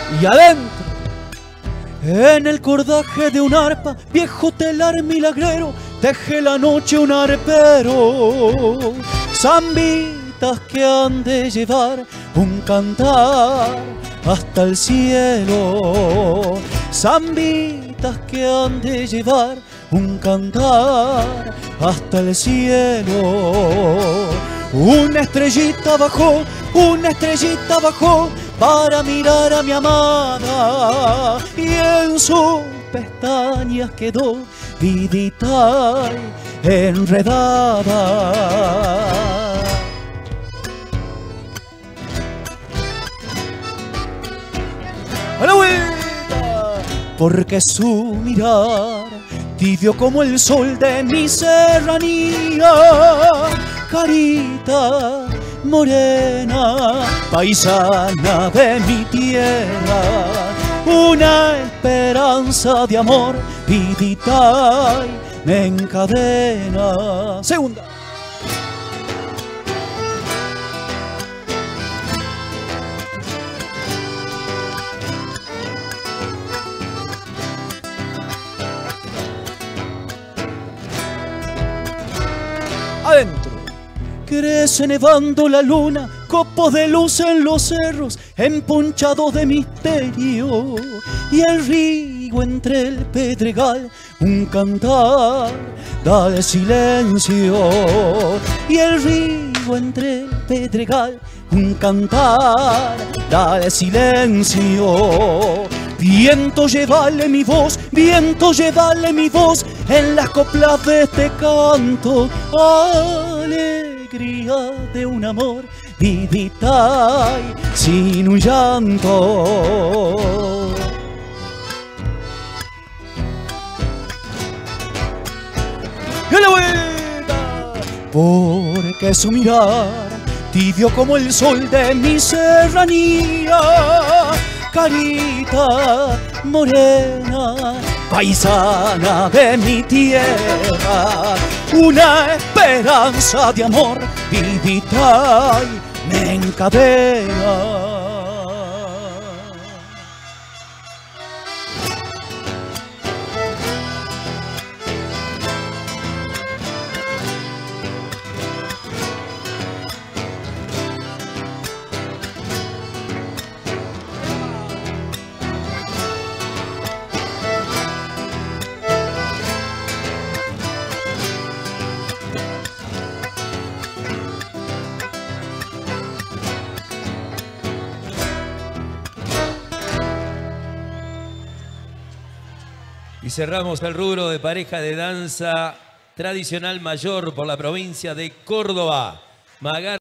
Y adentro, en el cordaje de un arpa, viejo telar milagrero, teje la noche un arpero. Zambitas que han de llevar un cantar hasta el cielo. Zambitas que han de llevar un cantar hasta el cielo. Una estrellita bajó para mirar a mi amada, y en sus pestañas quedó vidita enredada. ¡A la vuelta! Porque su mirar, tibio como el sol de mi serranía, carita morena, paisana de mi tierra, una esperanza de amor, vidita me encadena. Segunda. Adentro. Crece nevando la luna, copos de luz en los cerros, emponchados de misterio. Y el río entre el pedregal, un cantar, dale silencio. Y el río entre el pedregal, un cantar, dale silencio. Viento, llévale mi voz, viento, llévale mi voz en las coplas de este canto. Alegría de un amor, vidita sin un llanto. ¡Y a la vuelta! Porque su mirar, tibio como el sol de mi serranía, carita morena, paisana de mi tierra, una esperanza de amor, vidita me encadena. Y cerramos el rubro de pareja de danza tradicional mayor por la provincia de Córdoba. Magar